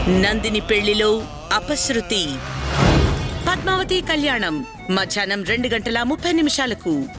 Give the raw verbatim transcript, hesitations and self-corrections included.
నందిని పెళ్లిలో అపశృతి. పద్మావతి కళ్యాణం మధ్యాహ్నం రెండు గంటల ముప్పై నిమిషాలకు.